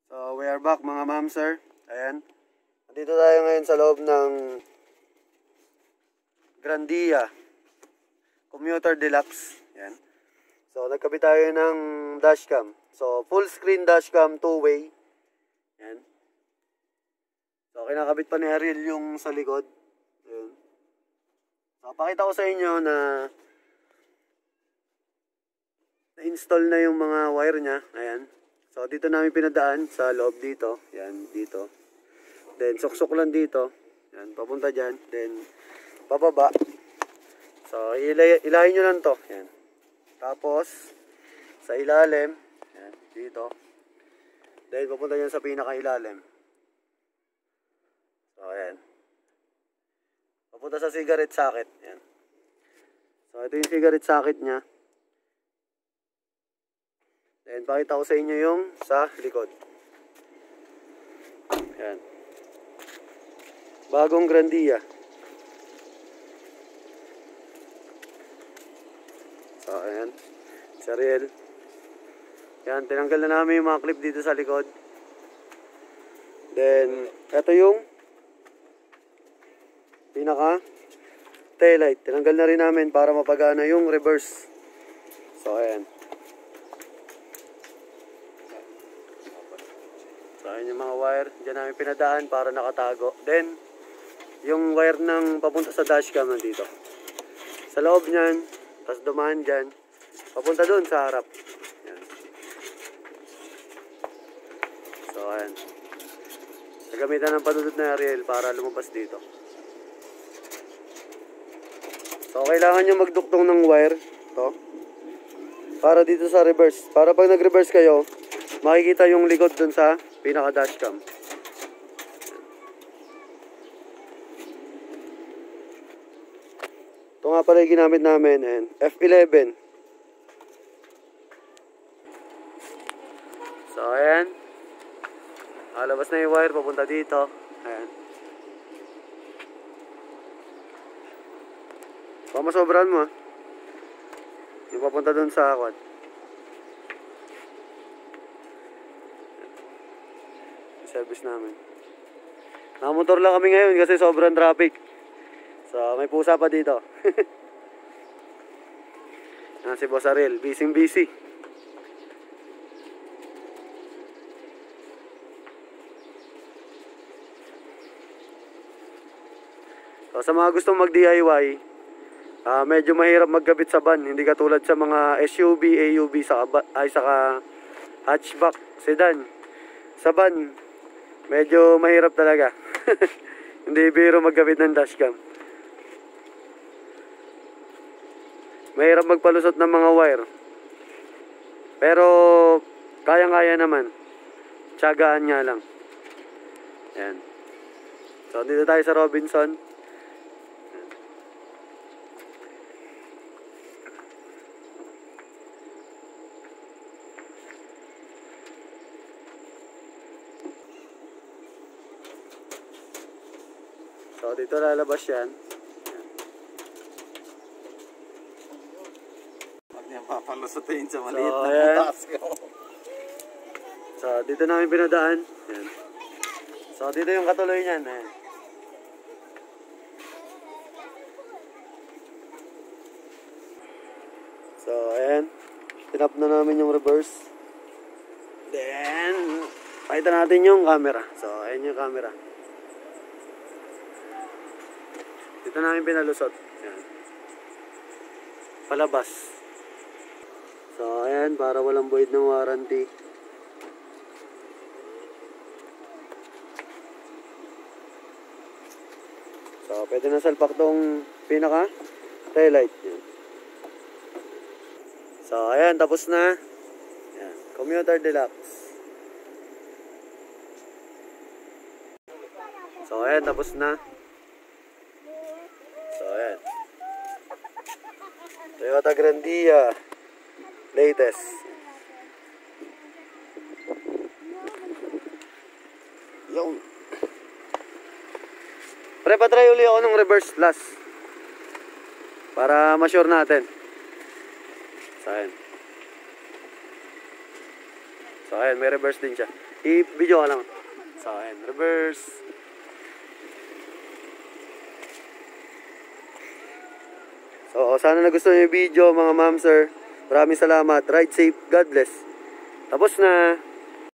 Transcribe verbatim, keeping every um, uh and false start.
So, we are back mga ma'am, sir. Ayan. Nandito tayo ngayon sa loob ng GRANDIA COMMUTER Deluxe. Ayan. So, nagkabit tayo ng dashcam. So, full screen dashcam, two-way. Ayan. So, kinakabit pa ni Ariel yung sa likod. Ayan. So, pakita ko sa inyo na na-install na yung mga wire niya. Ayan. So, dito namin pinadaan sa loob dito. Ayan, dito. Then, suksok lang dito. Ayan, papunta dyan. Then, bababa. So, ilay, ilahin nyo lang to. Ayan. Tapos, sa ilalim. Ayan, dito. Then, papunta dyan sa pinaka-ilalim. So, ayan. Papunta sa cigarette socket. Ayan. So, ito yung cigarette socket nya. Then, pakita ko sa inyo yung sa likod. Ayan. Bagong GRANDIA. So, ayan. Si Ariel. Ayan, tinanggal na namin yung mga clip dito sa likod. Then, ito yung pinaka taillight. Tinanggal na rin namin para mapagana yung reverse. So, ayan. So, ayan yung mga wire. Diyan namin pinadaan para nakatago. Then, yung wire ng papunta sa dashcam nandito. Sa loob niyan, tapos dumaan dyan, papunta doon sa harap. Ayan. So, ayan. Nagamitan ng padudot na Ariel para lumabas dito. So, kailangan nyo magduktong ng wire. To. Para dito sa reverse. Para pag nag-reverse kayo, makikita yung likod dun sa pinaka-dashcam. Ito nga pala yung ginamit namin. And F eleven. So, ayan. Alabas na yung wire. Papunta dito. Ayan. Pamasobran mo. Yung papunta dun sa akwad. Service namin. Nakamotor lang kami ngayon kasi sobrang traffic. So, may pusa pa dito. Yan si Boss Ariel, busy busy. So, sa mga gustong mag D I Y, uh, medyo mahirap magkabit sa van. Hindi katulad sa mga S U V, A U V, sa, ay saka hatchback, sedan. Sa van, medyo mahirap talaga. Hindi biro magkabit ng dashcam. Mahirap magpalusot ng mga wire. Pero kayang-kaya naman. Tiyagaan nga lang. Ayan. So dito tayo sa Robinson. So dito lalabas yan. Papalusutin sa maliit so, na butas ko. So, dito namin pinadaan. Ayan. So, dito yung katuloy niyan. Ayan. So, ayan. Tinap na namin yung reverse. Then, pakita natin yung camera. So, ayan yung camera. Dito namin pinalusot. Ayan. Palabas. So, ayan, para walang void ng warranty. So, pwede na salpak tong pinaka taillight. Yan. So, ayan, tapos na. Ayan, COMMUTER Deluxe. So, ayan, tapos na. So, ayan. Toyota GRANDIA. Latest. Yung. Pre, patry uli ako ng reverse last. Para ma-sure natin. So, ayan. So, ayan, may reverse din siya. I-video ka lang. So, ayan, reverse. So, sana nagustuhan niyo yung video, mga ma'am, sir. Maraming salamat. Ride safe. God bless. Tapos na.